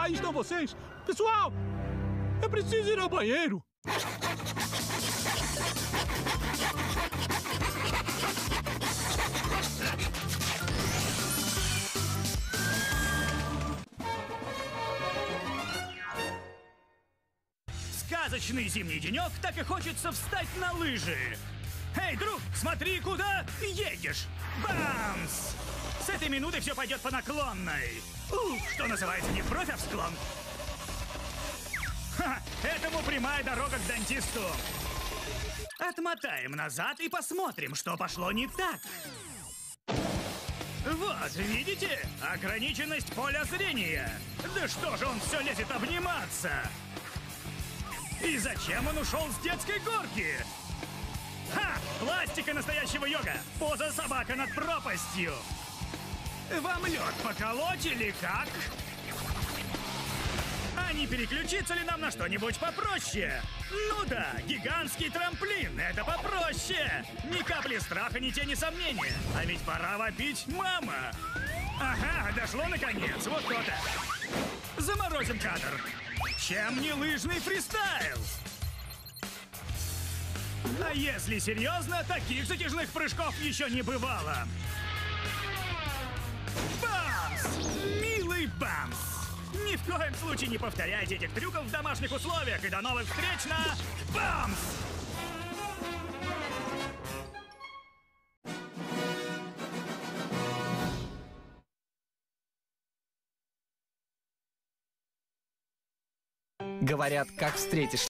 Aí estão vocês. Pessoal, eu preciso ir ao banheiro. Сказочный зимний денек, так и хочется встать на лыжи. Эй, друг, смотри, куда едешь. Бамс! С этой минуты все пойдет по наклонной. Что называется, не вбрось, а в склон. Ха, этому прямая дорога к дантисту. Отмотаем назад и посмотрим, что пошло не так. Вот, видите? Ограниченность поля зрения. Да что же он все лезет обниматься? И зачем он ушел с детской горки? Ха! Пластика настоящего йога! Поза собака над пропастью! Вам лед поколоть или как? А не переключиться ли нам на что-нибудь попроще? Ну да, гигантский трамплин, это попроще! Ни капли страха, ни тени сомнения. А ведь пора вопить «мама». Ага, дошло наконец, вот то-то. Заморозим кадр. Чем не лыжный фристайл? А если серьезно, таких затяжных прыжков еще не бывало. Бамс! Милый бамс! Ни в коем случае не повторяйте этих трюков в домашних условиях. И до новых встреч на Бамс! Говорят, как встретишь